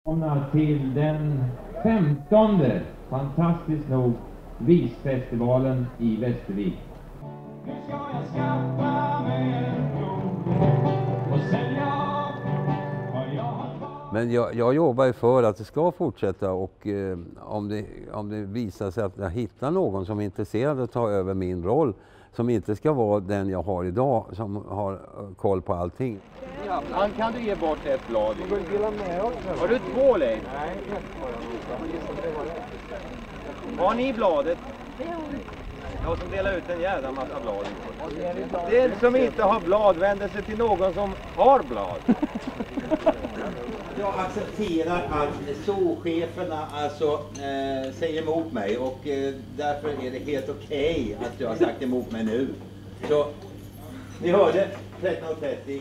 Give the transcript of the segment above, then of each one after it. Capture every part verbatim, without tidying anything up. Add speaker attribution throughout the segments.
Speaker 1: Välkomna till den femtonde, fantastiskt nog, visfestivalen i Västervik. Nu ska jag skaffa mig en bro och sälja vad jag har.
Speaker 2: Men jag, jag jobbar ju för att det ska fortsätta, och eh, om, det, om det visar sig att jag hittar någon som är intresserad av att ta över min roll, som inte ska vara den jag har idag, som har uh, koll på allting.
Speaker 3: Ja, han kan du ge bort ett blad. Har du två, Leif? Nej, har ni bladet? Jag som delar ut en jävla massa blad. Den som inte har blad vänder sig till någon som har blad.
Speaker 4: Jag accepterar att souscheferna alltså, eh, säger emot mig, och eh, därför är det helt okej okay att jag har sagt emot mig nu. Så, ni hörde, tretton trettio.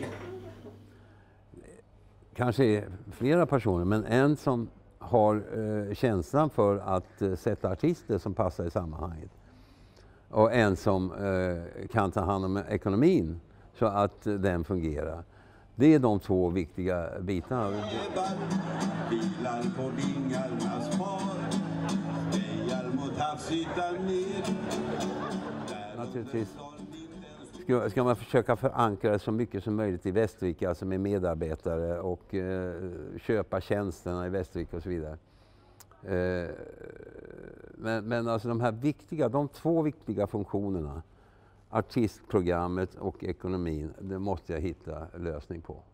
Speaker 2: Kanske flera personer, men en som har eh, känslan för att eh, sätta artister som passar i sammanhanget. Och en som eh, kan ta hand om ekonomin så att eh, den fungerar. Det är de två viktiga bitarna.
Speaker 5: Bilar på vingarnas far, spejar mot havsytan ner.
Speaker 2: Naturligtvis ska, ska man försöka förankra det så mycket som möjligt i Västervik, alltså med medarbetare, och eh, köpa tjänsterna i Västervik och så vidare. Eh, men, men alltså de här viktiga, de två viktiga funktionerna, artistprogrammet och ekonomin, det måste jag hitta lösning på.